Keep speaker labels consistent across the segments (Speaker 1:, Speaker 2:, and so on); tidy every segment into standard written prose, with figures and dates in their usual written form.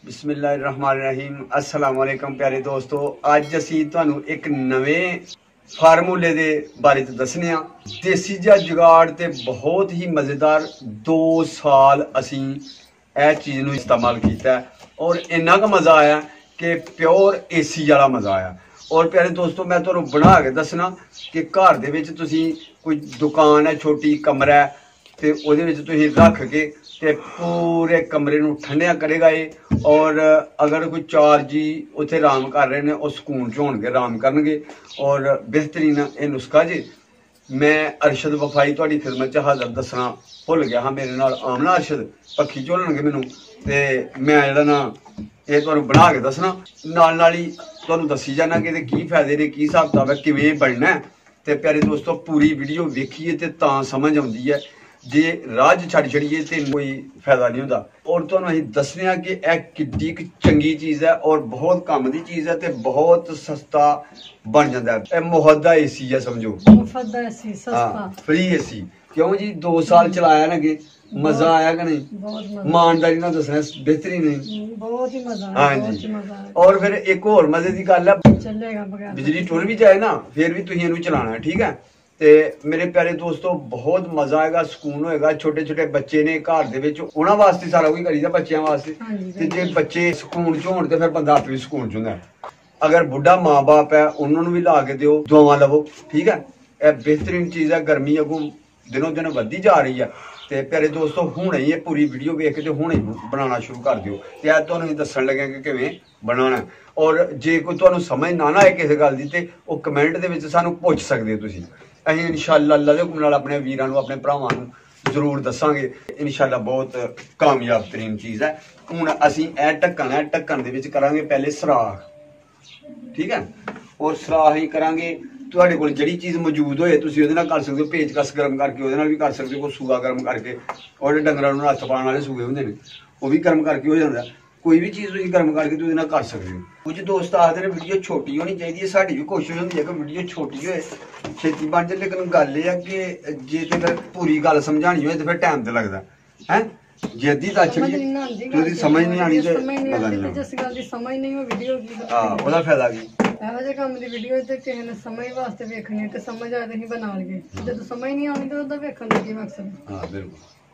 Speaker 1: बिस्मिल्लाहिर्रहमानिर्रहीम अस्सलाम वालेकुम प्यारे दोस्तों, अज असी तुहानू एक नवे फार्मूले दे बारे च दसने आ। देसी जा जुगाड़ ते बहुत ही मज़ेदार 2 साल असी ए चीज़ नू इस्तेमाल किया और इन्ना क मज़ा आया कि प्योर एसी वाला मज़ा आया। और प्यारे दोस्तों, मैं तुहानू बना के दसना कि घर दे विच तुसी कोई दुकान है, छोटी कमरा है ते ओहदे विच तुसी रख के ते पूरे कमरे नू ठंडिया करेगा ये। और अगर कोई 4 जी उत्थे आराम कर रहे हैं और सुकून च होणगे, आराम करनगे। और बेहतरीन ये नुस्खा जी मैं अरशद वफाई तुहाडी खिदमत च हाज़र दसना भुल गया हाँ। मेरे नाल आमना अरशद पक्खी झोलणगे मैनू ते मैं जिहड़ा ना ये तुहानू बना के दसना, नाल ही तुहानू दसी जाना कि इहदे की फायदे ने, की हिसाब किताब है, किवें बनना है। ते प्यारे दोस्तों, पूरी वीडियो वेखिए ते तां समझ आउंदी है, जे राज छड़ छड़िए तो कोई फायदा नहीं होता। और तुहानू असीं दसने आ कि यह किड्डी चंगी चीज़ है और बहुत काम की चीज़ है ते बहुत सस्ता बन जाता है। यह मुफ्त एसी है, समझो हाँ, फ्री एसी। क्यों जी 2 साल चलाया ना कि मजा आया कि नहीं? ईमानदारी ना दसना, बेहतरीन नहीं, बहुत ही मजा। हाँ जी। और फिर एक और मजे की गल है, बिजली टुर भी जाए ना फिर भी तुसीं इहनू चलाना है, ठीक है। ते मेरे प्यारे दोस्तों, बहुत मजा आएगा, सुकून होएगा। छोटे छोटे बच्चे ने घर दे विच, उन्हां वास्ते सारा कुछ करीदा, बच्चों वास्ते। ते जे बच्चे सुकून च होण ते फिर बंदा आपे भी सुकून च हुंदा है। अगर बुढ़ा माँ बाप है उन्होंने भी ला के दिओ, दुआवां लवो, ठीक है। यह बेहतरीन चीज़ है, गर्मी अगों दिनों दिन वधदी जा रही है। ते प्यारे दोस्तों, हुणे ही पूरी वीडियो वेख के हुणे बनाना शुरू कर दिओ ते अज तुहानू दस्सण लगे कि किवें बनाना है। और जे कोई तुहानू समझ ना आए किसी गल दी ते ओह कमेंट दे विच सानू पुछ सकदे हो तुसीं। असीं इंशाअल्लाह अल्लाह दे हुक्म नाल अपने वीरां नू, अपने भरावां नू जरूर दसांगे। इंशाअल्लाह बहुत कामयाब तरीन चीज़ है। हुण असीं ए ढक्कन है, ढक्कन दे विच करांगे पहले सराख, ठीक है। और सराख ही करांगे, तुहाडे कोल जिहड़ी चीज़ मौजूद होए तुसीं उहदे नाल कर सकदे हो। पेचकस गर्म करके उहदे नाल भी कर सकदे हो, कोई सूआ गर्म करके। और डंगरां नूं हत्थ पाउण वाले सूए हुंदे ने, ओह भी गर्म करके हो जांदा। कोई भी चीज़ तुसीं गर्म करके तुसीं नाल कर सकदे हो। कुछ दोस्त आखदे ने वीडियो छोटी होनी चाहिए, साडी भी कोशिश हुंदी है कि वीडियो छोटी होए, छेती बन जाए। लेकिन गल एह है कि जे ते फिर पूरी गल समझानी होए ते फिर टाइम ते लगदा है। जे अद्धी दस तुसीं समझ नहीं आनी ते पता नहीं, जिस गल दी समझ नहीं हो वीडियो की हां ओहदा फायदा की। ਇਹੋ ਜਿਹੇ ਕੰਮ ਦੀ ਵੀਡੀਓ ਤੇ ਕਿਸੇ ਨੇ ਸਮਝ ਵਾਸਤੇ ਵੇਖਣੀ ਤੇ ਸਮਝ ਆਏ ਤੇ ਅਸੀਂ ਬਣਾ ਲਈਏ, ਜਦੋਂ ਸਮਝ ਨਹੀਂ ਆਉਂਦੀ ਤਾਂ ਉਹਦਾ ਵੇਖਣ ਦਾ ਕੀ ਮਕਸਦ? ਹਾਂ ਬਿਲਕੁਲ।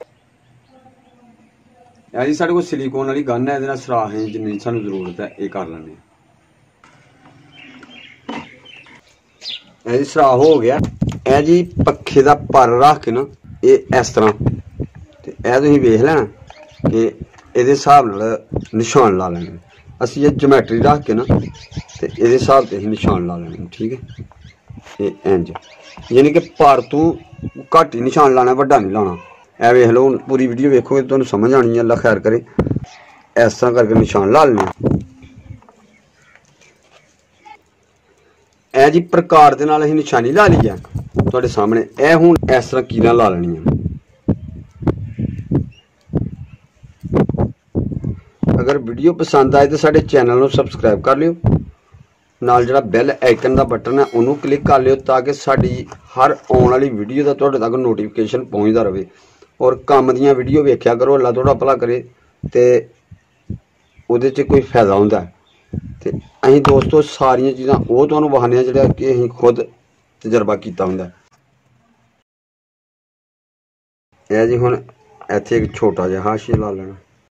Speaker 1: ਇਹ ਜੀ ਸਾਡੇ ਕੋਲ ਸਿਲੀਕੋਨ ਵਾਲੀ ਗਨ ਹੈ, ਇਹਦੇ ਨਾਲ ਸਰਾਖ ਹੈ, ਜਿੰਨੀ ਸਾਨੂੰ ਜ਼ਰੂਰਤ ਹੈ ਇਹ ਕਰ ਲੈਣੇ। ਇਹ ਜੀ ਸਰਾਖ ਹੋ ਗਿਆ। ਇਹ ਜੀ ਪੱਖੇ ਦਾ ਪਰ ਰੱਖ ਕੇ ਨਾ ਇਹ ਇਸ ਤਰ੍ਹਾਂ ਤੇ ਇਹ ਤੁਸੀਂ ਵੇਖ ਲੈਣਾ ਕਿ ਇਹਦੇ ਹਿਸਾਬ ਨਾਲ ਨਿਸ਼ਾਨ ਲਾ ਲੈਣੇ। ਅਸੀਂ ਇਹ ਜਿਓਮੈਟਰੀ ਰੱਖ ਕੇ ना तो ये हिसाब से निशान ला लेने, ठीक है। ये इंज यानी कि पर तू घट ही निशान लाना, वड्डा नहीं लाना। ए वेख लो, पूरी वीडियो वेखोगे तो समझ आनी है। अल्लाह खैर करे। इस तरह करके निशान ला लेने। ए जी प्रकार दे नाल असीं निशानी ला ली है तुहाडे सामने। ए हुण इस तरह कीलां ला लेनियां। अगर वीडियो पसंद आए तो साडे चैनल नूं सबसक्राइब कर लियो, नाल जिहड़ा बैल आइकन का बटन है उन्होंने क्लिक कर लियो ताकि साड़ी हर आने वाली वीडियो का तुहाडे तक नोटिफिकेशन पहुँचता रहे। और काम दियां वीडियो वेख्या करो, अल्लाह तुहाडा भला करे ते उहदे च कोई फायदा हुंदा है। ते असीं दोस्तों सारियां चीज़ां ओह तुहानूं वखाने आ जिहड़ा कि असीं खुद तजर्बा कीता हुंदा है। यह जी हुण इत्थे एक छोटा जिहा हाशिया ला लेना।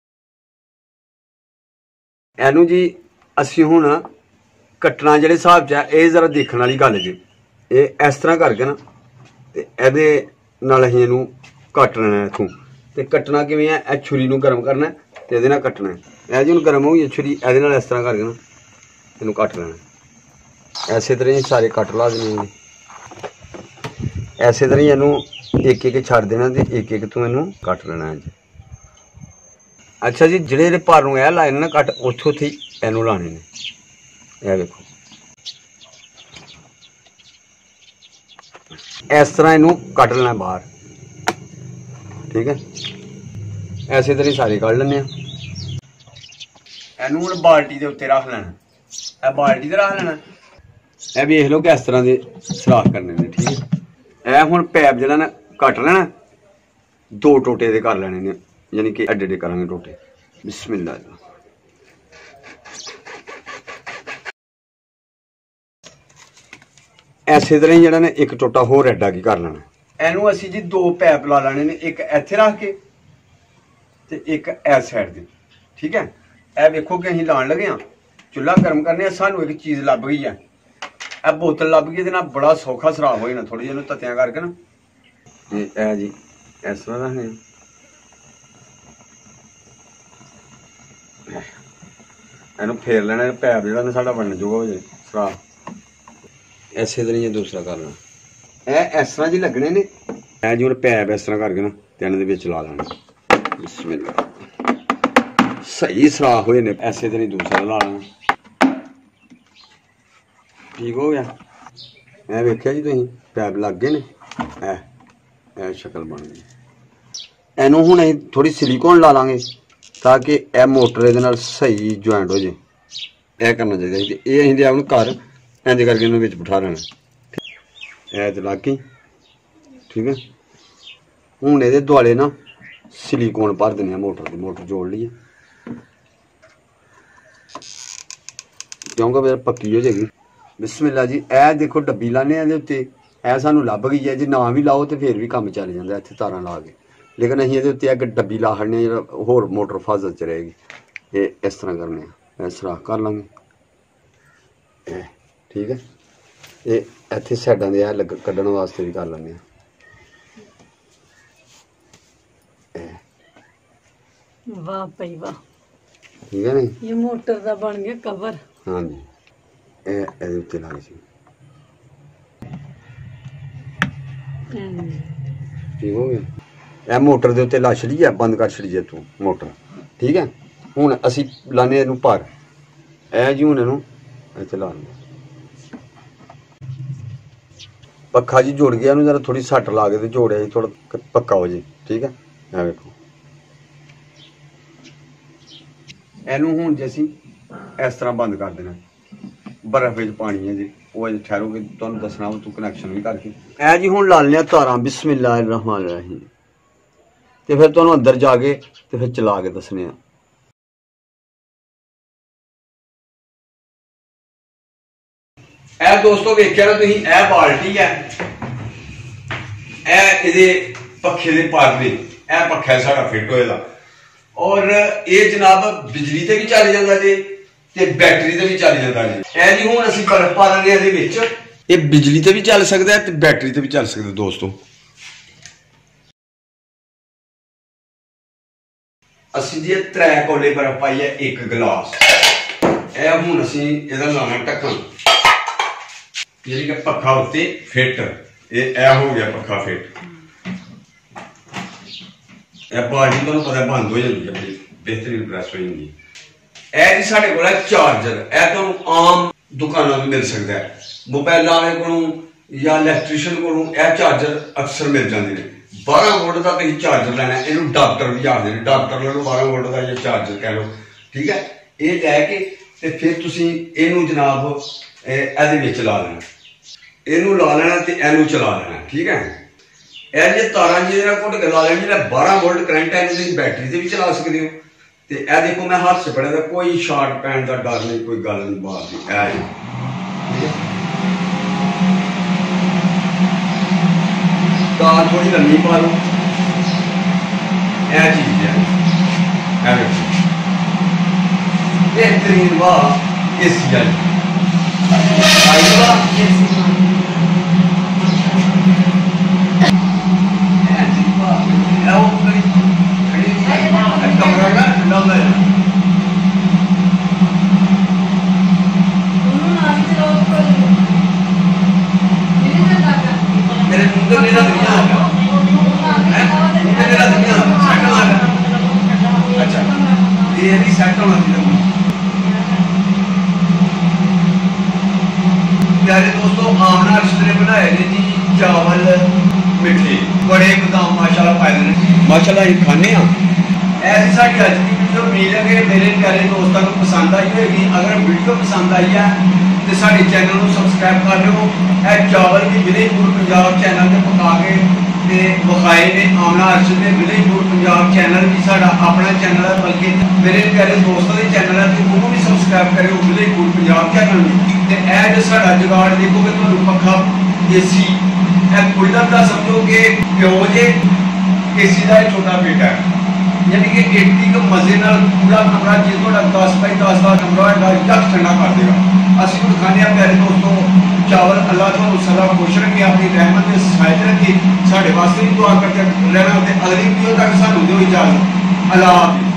Speaker 1: इहनूं जी असीं हुण कट्टना जिहड़े हिसाब च है, जरा देखने वाली गल जी। ये इस तरह करके ना ते इहदे नाल असीं इहनूं कट लेना इत्थों। ते कट्टना किवें है, इह छुरी नूं गर्म करना ते इहदे नाल कट्टना है। इह जी हुण गर्म हो गई छुरी, इहदे नाल इस तरह करके ना इहनूं कट लेना। इसे तरह ही सारे कट ला देने। इसे तरह ही इहनूं एक एक छड्ड देना ते एक एक तूं इहनूं कट लेना है जी। अच्छा जी, जिहड़े पर नूं इह लाए ना कट, उत्थे उत्थे ही इहनूं लाने ने। यह देखो इस तरह इनू कट लेना बाहर, ठीक है। ऐसे तरह सारे कट लेने। इनू हम बाल्टी के उत्ते रख लेना। यह बाल्टी ते रख लेना। यह वेख लो कि इस तरह के सुराख करने ने, ठीक है। यह हुण पैप जिहड़ा ना कट लेना, 2 टोटे दे कर लेने ने, यानी कि एडे एडे करांगे टोटे। बिस्मिल्लाह। ਇਸੇ ਤਰ੍ਹਾਂ ਹੀ ਜਿਹੜਾ ਨੇ ਇੱਕ ਟੋਟਾ ਹੋਰ ਐਡਾ ਕੀ ਕਰ ਲੈਣਾ। ਇਹਨੂੰ ਅਸੀਂ ਜੀ 2 ਪੈਪ ਲਾ ਲੈਣੇ ਨੇ, ਇੱਕ ਇੱਥੇ ਰੱਖ ਕੇ ਤੇ ਇੱਕ ਇਸ ਸਾਈਡ ਤੇ। ਠੀਕ ਹੈ, ਇਹ ਵੇਖੋ ਕਿ ਅਸੀਂ ਲਾਉਣ ਲੱਗੇ ਹਾਂ। ਚੁੱਲ੍ਹਾ ਗਰਮ करने, सानू एक चीज़ लभ गई है, ਇਹ बोतल लभ गई, ਇਹਦੇ ਨਾਲ बड़ा सौखा सराब हो जाना। थोड़ी ਜਿਹੀ तत्तियां करके ना ਇਹ जी इस तरह रखने, ਇਹਨੂੰ फेर लेना, पैप ਜਿਹੜਾ ਨਾ ਸਾਡਾ बनने जोगा हो जाए सराब। ਇਸੇ तरह ही दूसरा कर लेना, ਇਹ ਇਸ ਤਰ੍ਹਾਂ ਜੀ ਲੱਗਣੇ ਨੇ। ਇਹ ਜੀ ਹੁਣ ਪੈਪ ਇਸ ਤਰ੍ਹਾਂ ਕਰਕੇ ਨਾ ਤੇ ਇਹਨਾਂ ਦੇ ਵਿੱਚ ਲਾ ਲੈਣਾ। ਬਿਸਮਿल्लाह, सही सराख हो जाने। ऐसे तरह दूसरा ला लेना। ठीक हो गया, मैं वेख्या जी तुसीं पैप लग गए ने, ए शक्ल बन गई। इनू हुण असीं थोड़ी सिलिकॉन ला लांगे ताकि ए मोटर इहदे नाल सही ज्वाइंट हो जाए। ए करना चाहिए ते ये असीं लिया हुण घर इंज करके इहनूं विच बिठा लेना। ए ते लग गई। ठीक है, हुण इहदे दुआले ना सिलिकॉन भर देने मोटर की। मोटर जोड़ ली है क्योंकि फिर पक्की हो जाएगी। बिस्मिल्लाह जी, ए देखो डब्बी लाने ਇਹਦੇ ਉੱਤੇ, ਇਹ ਸਾਨੂੰ ਲੱਭ ਗਈ ਹੈ। ਜੇ ਨਾ ਵੀ ਲਾਓ ਤੇ ਫਿਰ ਵੀ ਕੰਮ ਚੱਲ ਜਾਂਦਾ ਇੱਥੇ ਤਾਰਾਂ ਲਾ ਕੇ। ਲੇਕਿਨ ਅਸੀਂ ਇਹਦੇ ਉੱਤੇ ਇੱਕ ਡੱਬੀ ਲਾ ਛੱਡਨੇ, ਜਿਹੜਾ ਹੋਰ ਮੋਟਰ ਫਾਜ਼ਲ ਚ ਰਹੇਗੀ। ਇਹ ਇਸ ਤਰ੍ਹਾਂ ਕਰਨੇ ਆ, ਇਸ ਤਰ੍ਹਾਂ ਕਰ ਲਾਂਗੇ। ਠੀਕ ਹੈ, ਇਹ ਇੱਥੇ ਸਾਈਡਾਂ ਦੇ ਇਹ ਕੱਢਣ ਵਾਸਤੇ ਵੀ ਕਰ ਲੈਂਦੇ ਆ।
Speaker 2: वाह भाई वाह,
Speaker 1: ठीक है नहीं,
Speaker 2: ये मोटर दा बन गया कवर।
Speaker 1: हाँ जी, ਇਹਦੇ ਉੱਤੇ ਲਾ ਲਈ ਸੀ। ਠੀਕ ਹੋ ਗਿਆ। ਇਹ ਮੋਟਰ ਦੇ ਉੱਤੇ ਲਾ ਛੜੀ ਹੈ, ਬੰਦ ਕਰ ਛੜੀ ਹੈ ਤੂੰ ਮੋਟਰ। ਠੀਕ ਹੈ, ਹੁਣ ਅਸੀਂ ਲਾਣੇ ਇਹਨੂੰ ਭਰ। ਇਹ ਜੀ ਹੁਣ ਇਹਨੂੰ ਇੱਥੇ ਲਾ ਲਓ। ਪੱਖਾ ਜੀ ਜੁੜ ਗਿਆ, ਇਹਨੂੰ ਜਰਾ ਥੋੜੀ ਸੱਟ ਲਾ ਕੇ ਤੇ ਜੋੜਿਆ ਜੀ, ਥੋੜਾ ਪੱਕਾ ਹੋ ਜੇ। ਠੀਕ ਹੈ, ਇਹ ਵੇਖੋ। ਇਹਨੂੰ ਹੁਣ ਜੇ ਅਸੀਂ ਇਸ ਤਰ੍ਹਾਂ ਬੰਦ ਕਰ ਦੇਣਾ। बर्फ ਵਿੱਚ पानी है जी, वो अजे ठहरोगे तुहानू दसना, तू कनैक्शन भी करके। ए जी हुण ला लिया तारां। बिस्मिल्लाहिर्रहमानिर्रहीम, ते फिर तुहानू अंदर जाके ते फिर चला के दसने आ। ए दोस्तों वेख्या ना तुसीं, ए बाल्टी है, ए इहदे पक्खे दे पारले ए पक्खा साडा फिट होए दा, और ये जनाब बिजली ते भी चल जांदा जी ते बैटरी ते भी चल जाता जी। ए जी हुण असीं बर्फ पा लैने इहदे विच, ये बिजली ते भी चल सकदा है ते बैटरी ते भी चल सकदा। दोस्तों असीं जी 3 कौले बर्फ पाई है, 1 गिलास। ए हुण असीं इहदा लाना ढक्कन, यानी कि पक्खा उत्ते फिट। ए हो गया पक्खा फिट। ए बाल्टी तुहानू पता बंद हो जांदी है, बेहतरीन प्रेस हो जांदी है। ਇਹ ਜੀ ਸਾਡੇ ਕੋਲ ਹੈ ਚਾਰਜਰ। ਇਹ ਤੁਹਾਨੂੰ ਆਮ ਦੁਕਾਨਾਂ ਤੋਂ ਮਿਲ ਸਕਦਾ ਹੈ, ਮੋਬਾਈਲ ਵਾਲੇ ਕੋਲੋਂ ਜਾਂ ਇਲੈਕਟ੍ਰੀਸ਼ੀਅਨ ਕੋਲੋਂ ਇਹ ਚਾਰਜਰ ਅਕਸਰ ਮਿਲ ਜਾਂਦੇ ਨੇ। 12 ਵੋਲਟ ਦਾ ਤੁਸੀਂ ਚਾਰਜਰ ਲੈਣਾ, ਇਹਨੂੰ ਡਾਕਟਰ ਵੀ ਆਖਦੇ ਨੇ, ਡਾਕਟਰ ਲੈ ਲਓ 12 ਵੋਲਟ ਦਾ ਜਾਂ ਚਾਰਜਰ ਕਹਿ ਲਓ। ਠੀਕ ਹੈ, ਇਹ ਲੈ ਕੇ ਤੇ ਫਿਰ ਤੁਸੀਂ ਇਹਨੂੰ ਜਨਾਬ ਇਹਦੇ ਵਿੱਚ ਲਾ ਲੈਣਾ, ਇਹਨੂੰ ਲਾ ਲੈਣਾ ਤੇ ਇਹਨੂੰ ਚਲਾ ਲੈਣਾ। ਠੀਕ ਹੈ, ਇਹ ਜੇ ਤਾਰਾਂ ਜਿਹਦੇ ਨਾਲ ਘੁੱਟ ਕੇ ਲਾ ਲੈਣੀ, ਜਿਹੜਾ 12 ਵੋਲਟ ਕਰੰਟ ਹੈ, ਇਹਨੂੰ ਤੁਸੀਂ ਬੈਟਰੀ ਤੇ ਵੀ ਚਲਾ ਸਕਦੇ ਹੋ। ਤੇ ਇਹ ਦੇਖੋ ਮੈਂ ਹੱਥ 'ਚ ਫੜਿਆ ਦਾ, ਕੋਈ ਸ਼ਾਰਟ ਪੈਣ ਦਾ ਡਰ ਨਹੀਂ, ਕੋਈ ਗੱਲ ਨਹੀਂ ਬਾਤ ਦੀ। ਇਹ ਤਾਰ ਥੋੜੀ ਲੰਮੀ ਪਾ ਲਓ। ਇਹ ਚੀਜ਼ ਹੈ, ਇਹ ਵੇਖੋ बेहतरीन वाह एसी आई वाह कमरा का ठंडा होता है। मेरे मुंह तो मेरा दुनिया आ गया, मेरा दुनिया सेटल आ गया। अच्छा ये भी सेटल होती है। प्यारे दोस्तों आमना रिश्ते ने बनाए ने जी चावल मिठे बड़े बदाम माशाल्लाह पाए ने माशाल्लाह ये खाने ऐसी साड़ी अज की वीडियो उम्मीद है कि मेरे प्यारे दोस्तों को पसंद आई होगी। अगर वीडियो पसंद आई है तो साढ़े चैनल को सबसक्राइब कर लो। चावल भी विलेज फूड पंजाब चैनल से पका के विखाए ने आमना अर्शद ने विलेज फूड पंजाब चैनल भी साडा अपना चैनल है, बल्कि मेरे प्यारे दोस्तों के चैनल है तो उन्होंने भी सबसक्राइब करो विलेज फूड पंजाब चैनल भी। जो साडा जुगाड़ देखोगे तो पक्खा एसी कुलर का समझो कि प्यो जे एसी का छोटा बेटा है, यानी कि 80 का मजे नाल पूरा कमरा जे थोड़ा 10 बाई 10 का कमरा है यक ठंडा कर देगा। असं हम खाने प्यारे दोस्तों चावल अल्लाह तो सदा खुश रखे, अपनी रहमत के साइड रखे, साढ़े वास्ते भी दुआ करते रहना। अगली वीडियो तक सानू दो इजाजत। अल्लाह हाफिज़।